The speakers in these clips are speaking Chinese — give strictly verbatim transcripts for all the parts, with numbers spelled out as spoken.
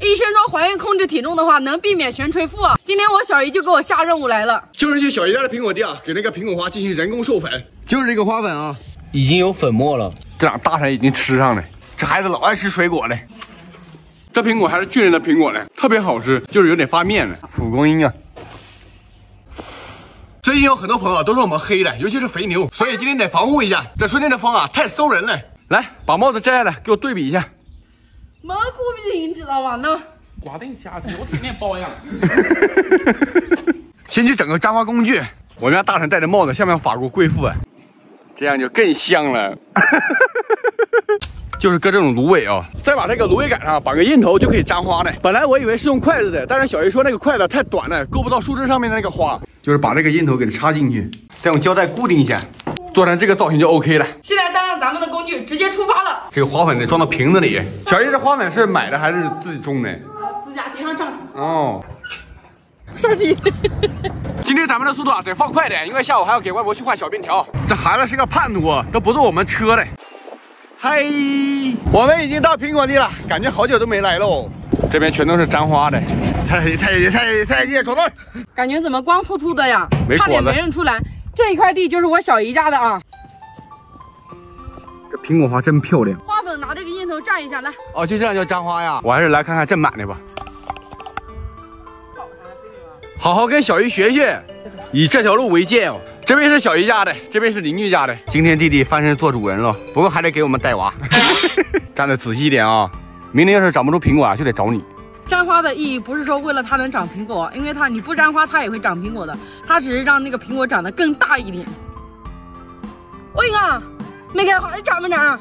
医生说怀孕控制体重的话，能避免悬垂腹啊。今天我小姨就给我下任务来了， 就是去小姨家的苹果地啊，给那个苹果花进行人工授粉。就是这个花粉啊，已经有粉末了，这俩大人已经吃上了。这孩子老爱吃水果了。这苹果还是巨人的苹果呢，特别好吃，就是有点发面了。蒲公英啊。最近有很多朋友都说我们黑了，尤其是肥牛，所以今天得防护一下。这春天的风啊，太馊人了。来，把帽子摘下来，给我对比一下。 毛骨病知道吗？那挂顶家具，我天天保养。 先去整个粘花工具。我们家大臣戴着帽子，像不像法国贵妇啊？这样就更香了。就是搁这种芦苇啊、哦，再把这个芦苇杆上绑个印头就可以粘花的。本来我以为是用筷子的，但是小姨说那个筷子太短了，够不到树枝上面的那个花。就是把这个印头给它插进去，再用胶带固定一下，做成这个造型就 OK 了。 现在带上咱们的工具，直接出发了。 这个花粉得装到瓶子里。小姨，这花粉是买的还是自己种的？ 自家地上长的。 哦。 上去。 今天咱们的速度啊得放快点，因为下午还要给外婆去换小便条。这孩子是个叛徒，都不坐我们车嘞。嗨，我们已经到苹果地了，感觉好久都没来喽。这边全都是粘花的，菜菜菜菜叶走动。 感觉怎么光秃秃的呀？ 没差点没认出来。这一块地就是我小姨家的啊。 这苹果花真漂亮。 花粉拿这个印头蘸一下来。 哦，就这样叫粘花呀？我还是来看看正版的吧。好好跟小姨学学，以这条路为鉴哦。这边是小姨家的，这边是邻居家的。今天弟弟翻身做主人了，不过还得给我们带娃。站得仔细一点啊！明年要是长不出苹果啊，就得找你。 粘花的意义不是说为了它能长苹果，因为它你不粘花它也会长苹果的，它只是让那个苹果长得更大一点。喂啊，没开花，长不长？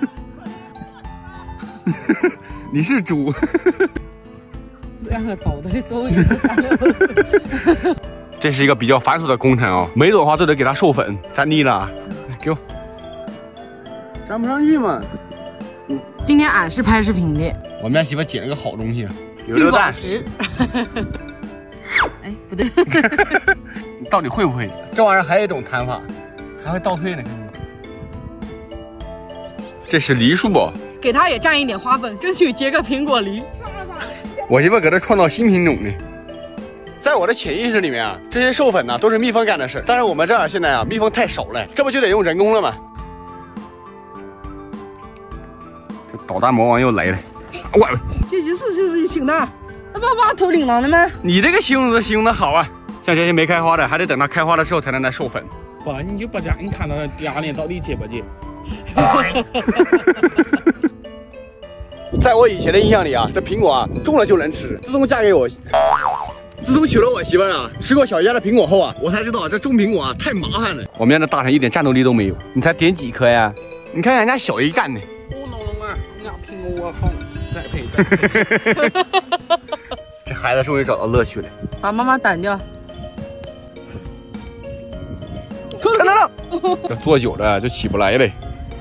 你是猪。 两个头的周围。 这是一个比较繁琐的工程哦，每朵花都得给它授粉。粘腻了，给我。粘不上去嘛。 今天俺是拍视频的。 我们家媳妇捡了个好东西，有绿榴弹。 石。哎，不对。 你到底会不会？这玩意儿还有一种弹法，还会倒退呢。这是梨树哦， 给它也蘸一点花粉，争取结个苹果梨。 我媳妇搁这创造新品种呢。在我的潜意识里面啊，这些授粉呢、啊、都是蜜蜂干的事，但是我们这儿现在啊蜜蜂太少了，这不就得用人工了吗？这捣蛋魔王又来了，我这些事情是行的，那爸爸头领了的吗？ 你这个形容词形容的好啊，像这些没开花的，还得等它开花的时候才能来授粉。 不，你就不讲，你看到第二年到底结不结？ 在我以前的印象里啊，这苹果啊种了就能吃。自从嫁给我，自从娶了我媳妇儿啊，吃过小姨家的苹果后啊，我才知道这种苹果啊太麻烦了。我们家的大臣一点战斗力都没有，你才点几颗呀？你看人家小姨干的。 我弄弄啊，人家苹果我放栽培栽培。 这孩子终于找到乐趣了。 把妈妈掸掉。 看到了，这坐久了就起不来呗。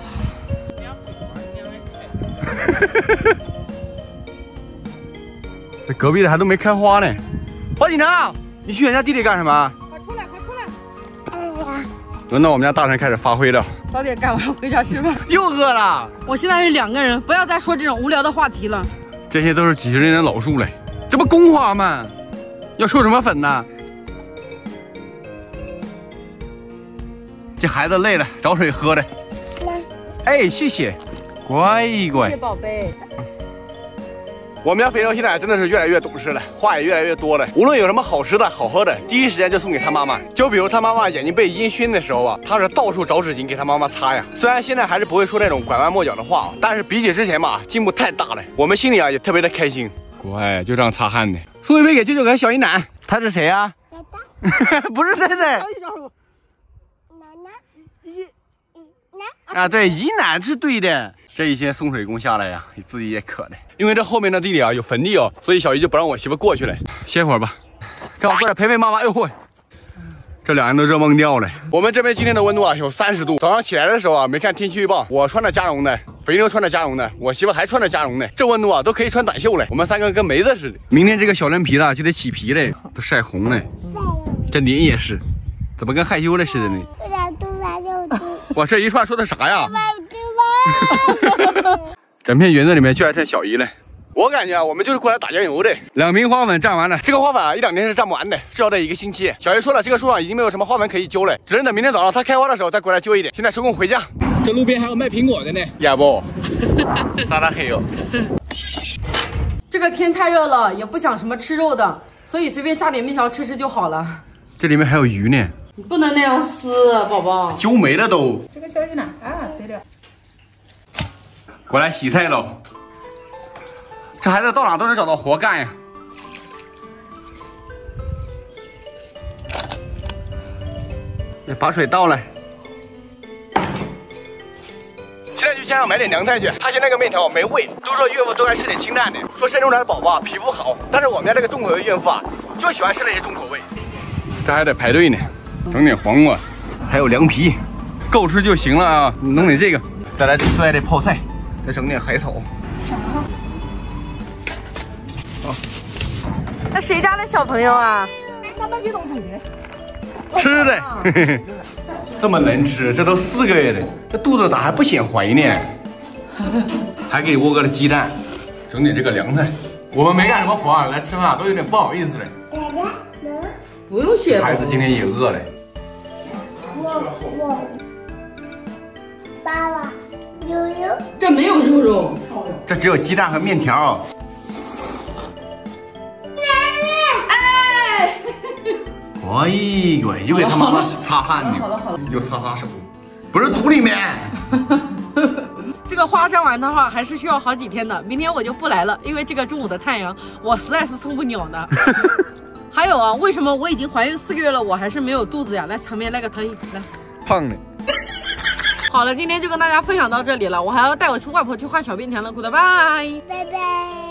这隔壁的还都没开花呢。黄锦成，你去人家地里干什么？ 快出来，快出来！ 轮到我们家大臣开始发挥了。 早点干完回家吃饭。 又饿了。 我现在是两个人，不要再说这种无聊的话题了。 这些都是几十年的老树了，这不公花吗？要授什么粉呢？这孩子累了，找水喝的。哎，谢谢，乖乖。 谢谢宝贝。 我们家肥牛现在真的是越来越懂事了，话也越来越多了。无论有什么好吃的好喝的，第一时间就送给他妈妈。就比如他妈妈眼睛被烟熏的时候啊，他是到处找纸巾给他妈妈擦呀。虽然现在还是不会说那种拐弯抹角的话，但是比起之前嘛，进步太大了。我们心里啊也特别的开心。乖，就这样擦汗的。送一杯给舅舅和小姨奶。他是谁呀、啊？奶奶。不是奶奶。啊，对，姨奶是对的。这一天送水工下来呀，自己也渴了。因为这后面的地里啊有坟地哦，所以小姨就不让我媳妇过去了。歇会儿吧，正好过来陪陪妈妈。哎呦嚯，这两人都热懵掉了。我们这边今天的温度啊有三十度。早上起来的时候啊，没看天气预报，我穿着加绒的，肥牛穿着加绒的，我媳妇还穿着加绒的。这温度啊都可以穿短袖了。我们三个跟梅子似的。明天这个小人皮呢就得起皮了，都晒红了。这脸也是，怎么跟害羞了似的呢？我这一串说的啥呀？整片园子里面就还剩小姨了。 我感觉啊，我们就是过来打酱油的。两瓶花粉蘸完了，这个花粉啊，一两天是蘸不完的，至少得一个星期。小叶说了，这个树上已经没有什么花粉可以揪了，只能等明天早上它开花的时候再过来揪一点。现在收工回家。 这路边还有卖苹果的呢， 呀不，撒拉黑哟。 这个天太热了，也不想什么吃肉的，所以随便下点面条吃吃就好了。 这里面还有鱼呢， 你不能那样撕，宝宝。 揪没了都。 这个小心呐！啊，对了。 过来洗菜喽。这孩子到哪都能找到活干呀。把水倒来。现在去街上买点凉菜去。他嫌那个面条没味，都说岳父都爱吃点清淡的，说生出来的宝宝啊皮肤好。但是我们家这个重口味岳父啊，就喜欢吃那些重口味。这还得排队呢，整点黄瓜，还有凉皮，够吃就行了啊。弄点这个，再来最爱的泡菜，再整点海草。 那谁家的小朋友啊？ 那那就弄成的。 吃的，嘿嘿嘿，这么能吃，这都四个月了，这肚子咋还不显怀呢？还给窝个了鸡蛋，整点这个凉菜。我们没干什么活啊，来吃饭啊都有点不好意思了。 不用谢。 孩子今天也饿了。 我我爸爸悠悠， 这没有肉肉， 这只有鸡蛋和面条。 哎， 哎呦，又给他妈妈擦汗呢。 好了好了， 又擦擦手，不是肚里面。 这个花摘完的话，还是需要好几天的。明天我就不来了，因为这个中午的太阳，我实在是受不了的。还有啊，为什么我已经怀孕四个月了，我还是没有肚子呀？来，侧面那个投影，来， 胖的。 好了，今天就跟大家分享到这里了，我还要带我去外婆去换小便条了，Goodbye。 拜拜。